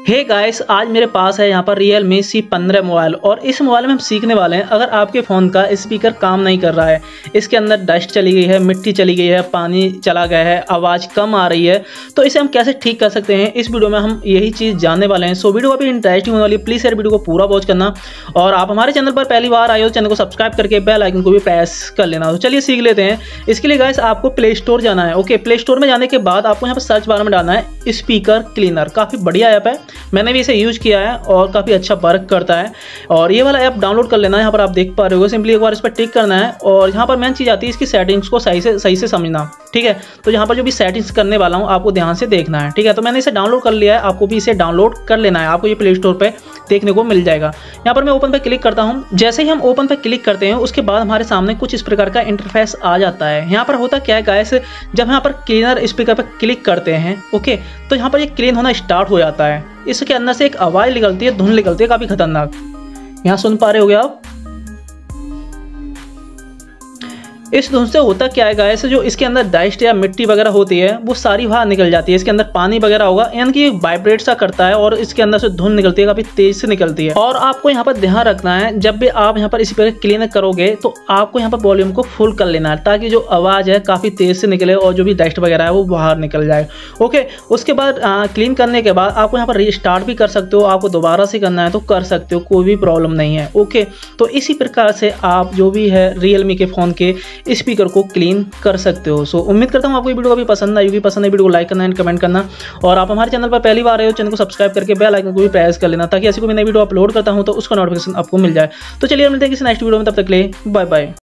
Hey guys, आज मेरे पास है यहाँ पर Realme C15 मोबाइल और इस मोबाइल में हम सीखने वाले हैं अगर आपके फ़ोन का स्पीकर काम नहीं कर रहा है, इसके अंदर डस्ट चली गई है, मिट्टी चली गई है, पानी चला गया है, आवाज़ कम आ रही है, तो इसे हम कैसे ठीक कर सकते हैं। इस वीडियो में हम यही चीज़ जानने वाले हैं। सो वीडियो काफ़ी इंटरेस्टिंग होने वाली है, प्लीज़ यार वीडियो को पूरा वॉच करना। और आप हमारे चैनल पर पहली बार आए हो चैनल को सब्सक्राइब करके बेल आइकन को भी प्रेस कर लेना। तो चलिए सीख लेते हैं। इसके लिए गाइस आपको प्ले स्टोर जाना है। ओके, प्ले स्टोर में जाने के बाद आपको यहाँ पर सर्च बार में डालना है स्पीकर क्लीनर। काफ़ी बढ़िया ऐप है, मैंने भी इसे यूज किया है और काफ़ी अच्छा वर्क करता है। और ये वाला ऐप डाउनलोड कर लेना है। यहाँ पर आप देख पा रहे हो, सिंपली एक बार इस पर टिक करना है और यहाँ पर मेन चीज़ आती है इसकी सेटिंग्स को सही से समझना। ठीक है, तो यहाँ पर जो भी सेटिंग्स करने वाला हूँ आपको ध्यान से देखना है। ठीक है, तो मैंने इसे डाउनलोड कर लिया है, आपको भी इसे डाउनलोड कर लेना है। आपको ये प्ले स्टोर पर देखने को मिल जाएगा। यहाँ पर मैं ओपन पर क्लिक करता हूँ। जैसे ही हम ओपन पर क्लिक करते हैं उसके बाद हमारे सामने कुछ इस प्रकार का इंटरफेस आ जाता है। यहाँ पर होता क्या है गाइस, जब यहाँ पर क्लीनर स्पीकर पर क्लिक करते हैं ओके, तो यहाँ पर ये क्लीन होना स्टार्ट हो जाता है। इसके अंदर से एक आवाज़ निकलती है, धुन निकलती है काफ़ी खतरनाक। यहाँ सुन पा रहे होगे आप। इस धुन से होता क्या है गाइस, जो इसके अंदर डस्ट या मिट्टी वगैरह होती है वो सारी बाहर निकल जाती है। इसके अंदर पानी वगैरह होगा, यानी कि वाइब्रेट सा करता है और इसके अंदर से धुन निकलती है, काफ़ी तेज से निकलती है। और आपको यहाँ पर ध्यान रखना है, जब भी आप यहाँ पर इसी पर क्लीन करोगे तो आपको यहाँ पर वॉल्यूम को फुल कर लेना है, ताकि जो आवाज़ है काफ़ी तेज से निकले और जो भी डस्ट वगैरह है वो बाहर निकल जाए। ओके, उसके बाद क्लीन करने के बाद आपको यहाँ पर रीस्टार्ट भी कर सकते हो। आपको दोबारा से करना है तो कर सकते हो, कोई भी प्रॉब्लम नहीं है। ओके, तो इसी प्रकार से आप जो भी है Realme के फ़ोन के स्पीकर को क्लीन कर सकते हो। सो उम्मीद करता हूँ आपको ये वीडियो काफी पसंद आई होगी। पसंद है वीडियो को लाइक करना एंड कमेंट करना। और आप हमारे चैनल पर पहली बार आए हो चैनल को सब्सक्राइब करके बेल आइकन को भी प्रेस कर लेना, ताकि ऐसी कोई नई वीडियो अपलोड करता हूँ तो उसका नोटिफिकेशन आपको मिल जाए। तो चलिए मिलते हैं किसी नेक्स्ट वीडियो में, तब तक के लिए बाय बाय।